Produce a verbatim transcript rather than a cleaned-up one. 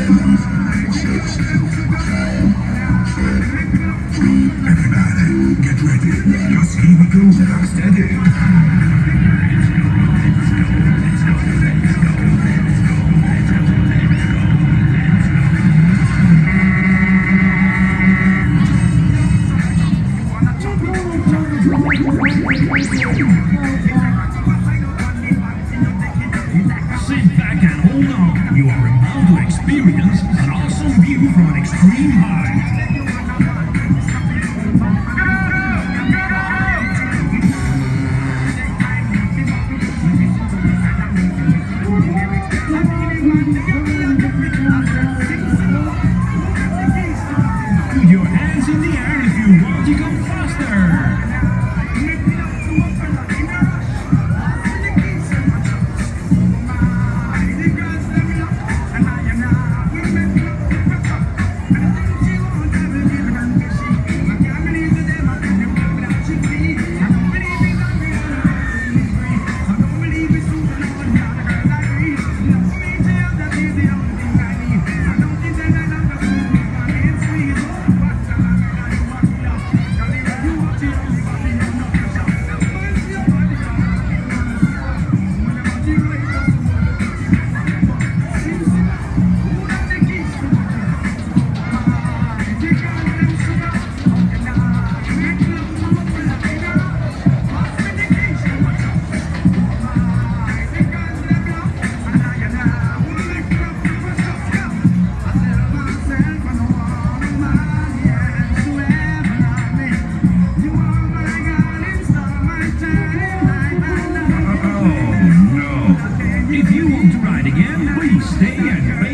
Everybody, get ready. Cause here we go. Rock steady. Sit back and hold on. You are about to experience an awesome view from an extreme height. Put your hands in the air if you want to go faster. If you want to ride again, please stay and